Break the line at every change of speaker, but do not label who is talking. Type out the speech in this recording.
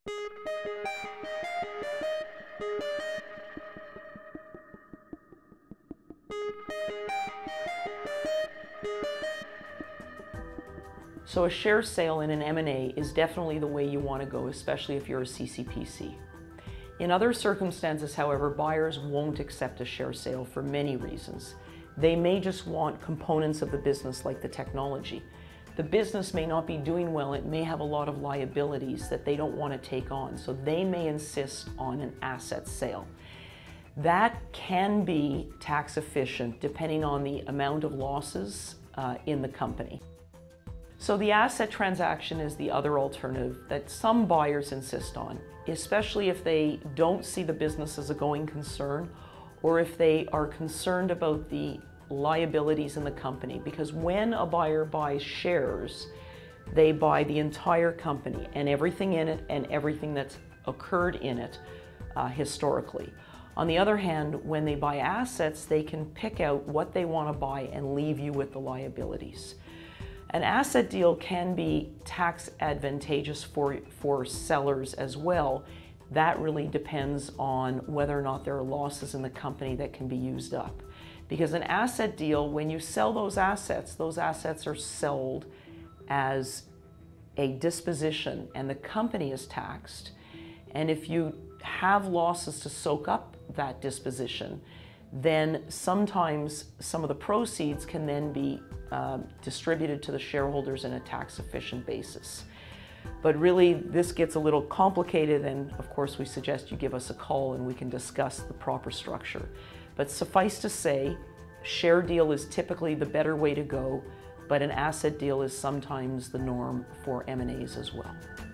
So a share sale in an M&A is definitely the way you want to go, especially if you're a CCPC. In other circumstances, however, buyers won't accept a share sale for many reasons. They may just want components of the business like the technology. The business may not be doing well, it may have a lot of liabilities that they don't want to take on, so they may insist on an asset sale. That can be tax efficient depending on the amount of losses in the company. So the asset transaction is the other alternative that some buyers insist on, especially if they don't see the business as a going concern or if they are concerned about the liabilities in the company. Because when a buyer buys shares, they buy the entire company and everything in it and everything that's occurred in it historically. On the other hand, when they buy assets, they can pick out what they want to buy and leave you with the liabilities. An asset deal can be tax advantageous for sellers as well. That really depends on whether or not there are losses in the company that can be used up. Because an asset deal, when you sell those assets are sold as a disposition and the company is taxed. And if you have losses to soak up that disposition, then sometimes some of the proceeds can then be distributed to the shareholders in a tax-efficient basis. But really, this gets a little complicated, and of course we suggest you give us a call and we can discuss the proper structure. But suffice to say, share deal is typically the better way to go, but an asset deal is sometimes the norm for M&As as well.